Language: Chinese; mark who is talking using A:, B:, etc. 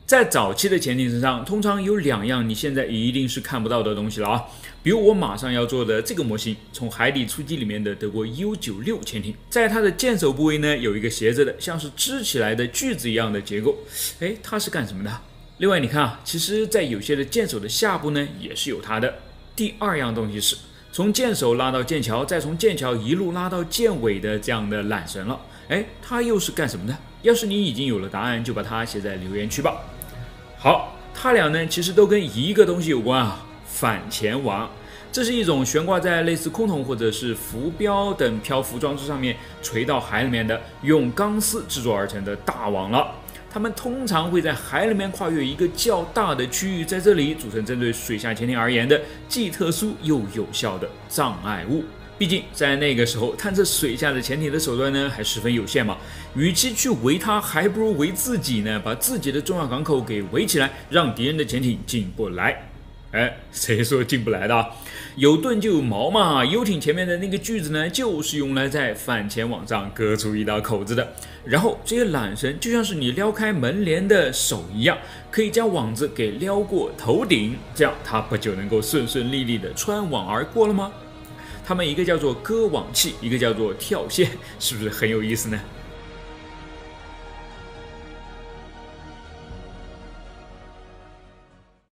A: 在早期的潜艇身上，通常有2样你现在一定是看不到的东西了啊。比如我马上要做的这个模型，从海底出击里面的德国 U96 潜艇，在它的舰首部位呢有一个斜着的，像是支起来的锯子一样的结构。它是干什么的？另外你看啊，其实在有些的舰首的下部呢也是有它的。第2样东西是从舰首拉到舰桥，再从舰桥一路拉到舰尾的这样的缆绳了。它又是干什么的？要是你已经有了答案，就把它写在留言区吧。好，它俩呢其实都跟一个东西有关啊，反潜网。这是一种悬挂在类似空桶或者是浮标等漂浮装置上面垂到海里面的，用钢丝制作而成的大网了。它们通常会在海里面跨越一个较大的区域，在这里组成针对水下潜艇而言的既特殊又有效的障碍物。毕竟在那个时候，探测水下的潜艇的手段呢还十分有限嘛，与其去围它，还不如围自己呢，把自己的重要港口给围起来，让敌人的潜艇进不来。谁说进不来的？有盾就有矛嘛，游艇前面的那个锯子呢，就是用来在反潜网上割出一道口子的。然后这些缆绳就像是你撩开门帘的手一样，可以将网子给撩过头顶，这样它不就能够顺顺利利的穿网而过了吗？它们一个叫做割网器，一个叫做跳线，是不是很有意思呢？